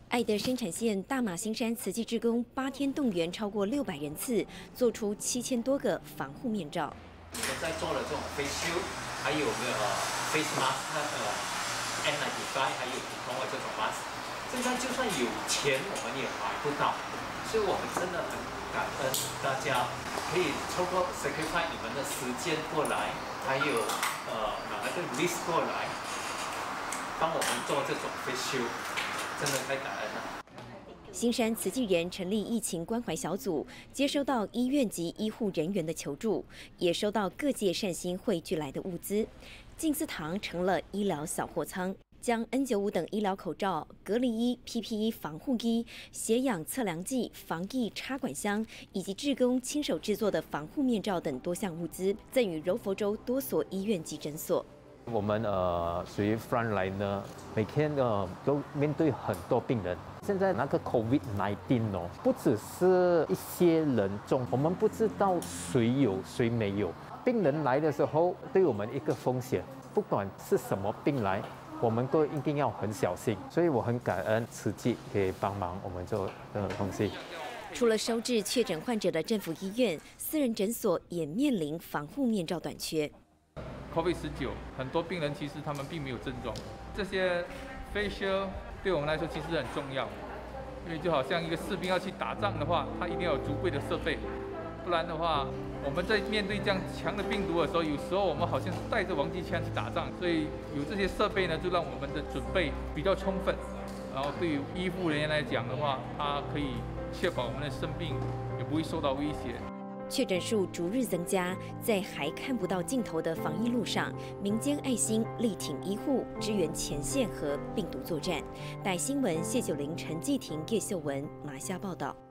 爱德生产线大马新山慈济志工8天动员超过600人次，做出7000多个防护面罩。 我们在做的这种 face shield， 还有face mask， N95， 还有普通的这种 mask， 现在就算有钱，我们也买不到，所以我们真的很感恩大家可以透过 sacrifice 你们的时间过来，还有拿那个 list 过来，帮我们做这种 face shield。 真的太感恩了。 新山慈济人成立疫情关怀小组，接收到医院及医护人员的求助，也收到各界善心汇聚来的物资。静思堂成了医疗小货仓，将 N95 等医疗口罩、隔离衣、PPE 防护衣、血氧测量计、防疫插管箱以及志工亲手制作的防护面罩等多项物资，赠予柔佛州多所医院及诊所。 我们属于 frontliner， 每天都面对很多病人。现在那个 COVID-19 不只是一些人中，我们不知道谁有谁没有。病人来的时候，对我们一个风险，不管是什么病来，我们都一定要很小心。所以我很感恩慈济可以帮忙我们做的东西。 除了收治确诊患者的政府医院，私人诊所也面临防护面罩短缺。 COVID-19， 很多病人其实他们并没有症状，这些 facial 对我们来说其实很重要，因为就好像一个士兵要去打仗的话，他一定要有足够的设备，不然的话，我们在面对这样强的病毒的时候，有时候我们好像是带着玩具枪去打仗，所以有这些设备呢，就让我们的准备比较充分，然后对于医护人员来讲的话，它可以确保我们的生命也不会受到威胁。 确诊数逐日增加，在还看不到尽头的防疫路上，民间爱心力挺医护，支援前线和病毒作战。带新闻谢九龄、陈继廷、叶秀文，马来西亚报道。